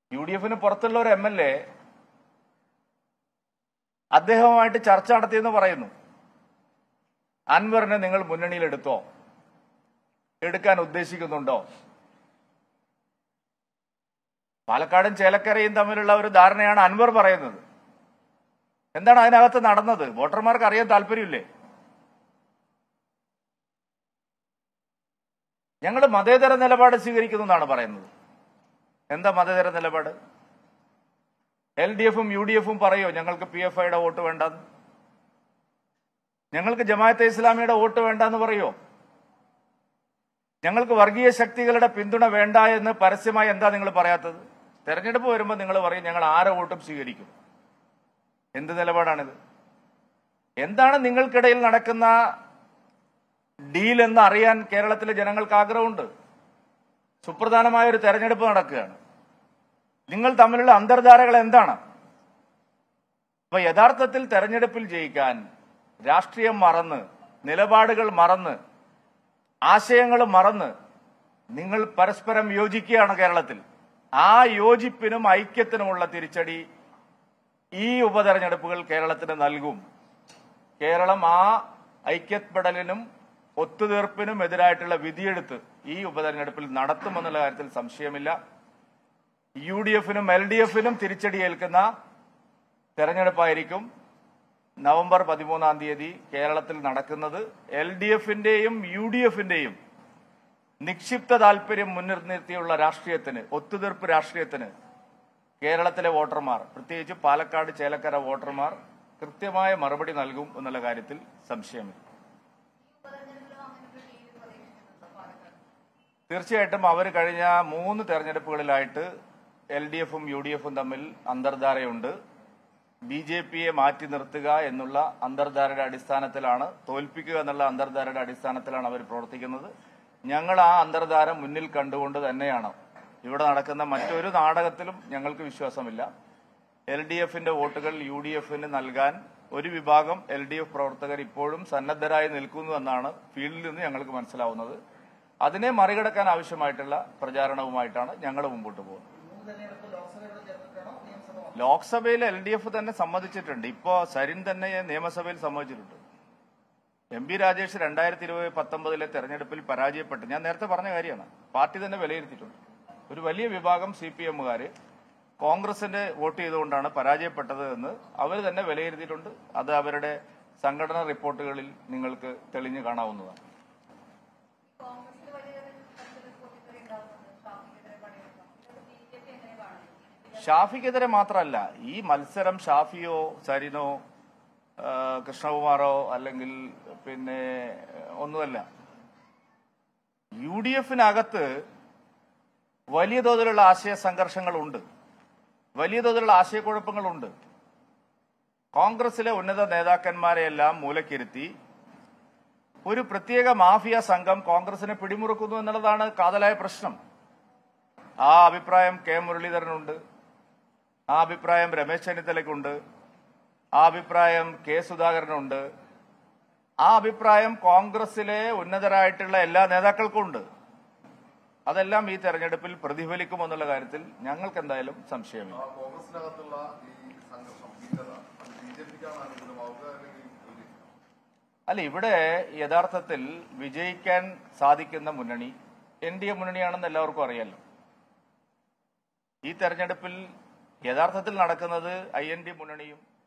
UDF-ന് പുറത്തുള്ള ഒരു MLA അദ്ദേഹവുമായിട്ട് ചർച്ച നടത്തിയെന്ന് പറയുന്നു. അൻവറിനെ നിങ്ങൾ മുന്നണിയിൽ എടുക്കാൻ ഉദ്ദേശിക്കുന്നുണ്ടോ? പാലക്കാടും ചേലക്കരയും തമ്മിലുള്ള ഒരു ധാരണയാണ് അൻവർ പറയുന്നത്. എന്താണ് അതിനകത്ത് നടന്നത്? വോട്ടർമാർക്ക് അറിയാൻ താല്പര്യമില്ലേ? ഞങ്ങൾ മതേതര നിലപാട് സ്വീകരിക്കുന്നു എന്നാണ് പറയുന്നത്. എന്താ മതേതര നിലപാട്? LDF-ഉം UDF-ഉം പറയോ ഞങ്ങൾക്ക് PFIയുടെ വോട്ട് വേണ്ടെന്ന്? ഞങ്ങൾക്ക് ജമാഅത്തെ ഇസ്ലാമിയുടെ വോട്ട് വേണ്ടെന്ന് പറയോ? ഞങ്ങൾക്ക് വർഗീയ ശക്തികളുടെ പിന്തുണ വേണ്ട എന്ന് പരസ്യമായി എന്താ നിങ്ങൾ പറയാത്തത്? തെരഞ്ഞെടുപ്പ് വരുമ്പോൾ നിങ്ങൾ പറയും ഞങ്ങൾ ആരെ വോട്ടും സ്വീകരിക്കും. എന്ത് നിലപാടാണിത്? എന്താണ് നിങ്ങൾക്കിടയിൽ നടക്കുന്ന ഡീൽ എന്ന് അറിയാൻ കേരളത്തിലെ ജനങ്ങൾക്ക് ആഗ്രഹമുണ്ട്. സുപ്രധാനമായ ഒരു തെരഞ്ഞെടുപ്പ് നടക്കുകയാണ്. നിങ്ങൾ തമ്മിലുള്ള അന്തർധാരകൾ എന്താണ്? അപ്പൊ യഥാർത്ഥത്തിൽ തെരഞ്ഞെടുപ്പിൽ ജയിക്കാൻ രാഷ്ട്രീയം മറന്ന്, നിലപാടുകൾ മറന്ന്, ആശയങ്ങൾ മറന്ന് നിങ്ങൾ പരസ്പരം യോജിക്കുകയാണ് കേരളത്തിൽ. ആ യോജിപ്പിനും ഐക്യത്തിനുമുള്ള തിരിച്ചടി ഈ ഉപതെരഞ്ഞെടുപ്പുകൾ കേരളത്തിന് നൽകും. കേരളം ആ ഐക്യപ്പെടലിനും ഒത്തുതീർപ്പിനും എതിരായിട്ടുള്ള വിധിയെടുത്ത് ഈ ഉപതെരഞ്ഞെടുപ്പിൽ നടത്തുമെന്നുള്ള കാര്യത്തിൽ സംശയമില്ല. UDF-നും LDF-നും തിരിച്ചടി ഏൽക്കുന്ന തെരഞ്ഞെടുപ്പായിരിക്കും നവംബർ 13-ാം തീയതി കേരളത്തിൽ നടക്കുന്നത്. LDF-ന്റെയും UDF-ന്റെയും നിക്ഷിപ്ത താല്പര്യം മുൻനിർത്തിയുള്ള രാഷ്ട്രീയത്തിന്, ഒത്തുതീർപ്പ് രാഷ്ട്രീയത്തിന് കേരളത്തിലെ വോട്ടർമാർ, പ്രത്യേകിച്ച് പാലക്കാട് ചേലക്കര വോട്ടർമാർ കൃത്യമായ മറുപടി നൽകും എന്നുള്ള കാര്യത്തിൽ സംശയമില്ല. തീർച്ചയായിട്ടും അവർ കഴിഞ്ഞ 3 തെരഞ്ഞെടുപ്പുകളിലായിട്ട് LDF-ഉം UDF-ഉം തമ്മിൽ അന്തർധാരയുണ്ട്. BJP-യെ മാറ്റി നിർത്തുക എന്നുള്ള അന്തർധാരയുടെ അടിസ്ഥാനത്തിലാണ്, തോൽപ്പിക്കുക എന്നുള്ള അന്തർധാരയുടെ അടിസ്ഥാനത്തിലാണ് അവർ പ്രവർത്തിക്കുന്നത്. ഞങ്ങൾ ആ അന്തർധാര മുന്നിൽ കണ്ടുകൊണ്ട് തന്നെയാണ് ഇവിടെ നടക്കുന്ന മറ്റൊരു നാടകത്തിലും ഞങ്ങൾക്ക് വിശ്വാസമില്ല. LDF-ന്റെ വോട്ടുകൾ UDF-ന് നൽകാൻ ഒരു വിഭാഗം LDF പ്രവർത്തകർ ഇപ്പോഴും സന്നദ്ധരായി നിൽക്കുന്നു എന്നാണ് ഫീൽഡിൽ നിന്ന് ഞങ്ങൾക്ക് മനസ്സിലാവുന്നത്. അതിനെ മറികടക്കാൻ ആവശ്യമായിട്ടുള്ള പ്രചാരണവുമായിട്ടാണ് ഞങ്ങൾ മുമ്പോട്ട് പോകുന്നത്. ലോക്സഭയിൽ LDF തന്നെ സമ്മതിച്ചിട്ടുണ്ട്. ഇപ്പോ സരിൻ തന്നെ നിയമസഭയിൽ സമ്മതിച്ചിട്ടുണ്ട്. MP രാജേഷ് 2019 തെരഞ്ഞെടുപ്പിൽ പരാജയപ്പെട്ട്, ഞാൻ നേരത്തെ പറഞ്ഞ കാര്യമാണ്, പാർട്ടി തന്നെ വിലയിരുത്തിയിട്ടുണ്ട്. ഒരു വലിയ വിഭാഗം CPM-കാര് കോൺഗ്രസിന്റെ വോട്ട് ചെയ്തുകൊണ്ടാണ് പരാജയപ്പെട്ടത് എന്ന് അവർ തന്നെ വിലയിരുത്തിയിട്ടുണ്ട്. അത് അവരുടെ സംഘടനാ റിപ്പോർട്ടുകളിൽ നിങ്ങൾക്ക് തെളിഞ്ഞു കാണാവുന്നതാണ്. ഷാഫിക്കെതിരെ മാത്രമല്ല, ഈ മത്സരം ഷാഫിയോ സരിനോ കൃഷ്ണകുമാറോ അല്ലെങ്കിൽ പിന്നെ ഒന്നുമല്ല. UDF-നകത്ത് വലിയ തോതിലുള്ള ആശയ സംഘർഷങ്ങളുണ്ട്, വലിയ തോതിലുള്ള ആശയക്കുഴപ്പങ്ങളുണ്ട്. കോൺഗ്രസിലെ ഉന്നത നേതാക്കന്മാരെയെല്ലാം മൂലക്കിരുത്തി ഒരു പ്രത്യേക മാഫിയ സംഘം കോൺഗ്രസിനെ പിടിമുറുക്കുന്നു എന്നുള്ളതാണ് കാതലായ പ്രശ്നം. ആ അഭിപ്രായം K മുരളീധരനുണ്ട്, ആ അഭിപ്രായം രമേശ് ചെന്നിത്തലയ്ക്കുണ്ട്, ആ അഭിപ്രായം K സുധാകരനുണ്ട്, ആ അഭിപ്രായം കോൺഗ്രസിലെ ഉന്നതരായിട്ടുള്ള എല്ലാ നേതാക്കൾക്കും ഉണ്ട്. അതെല്ലാം ഈ തെരഞ്ഞെടുപ്പിൽ പ്രതിഫലിക്കുമെന്നുള്ള കാര്യത്തിൽ ഞങ്ങൾക്ക് എന്തായാലും സംശയമില്ല. അല്ല, ഇവിടെ യഥാർത്ഥത്തിൽ വിജയിക്കാൻ സാധിക്കുന്ന മുന്നണി NDA മുന്നണിയാണെന്ന് എല്ലാവർക്കും അറിയാലോ. ഈ തെരഞ്ഞെടുപ്പിൽ യഥാർത്ഥത്തിൽ നടക്കുന്നത് IND മുന്നണിയും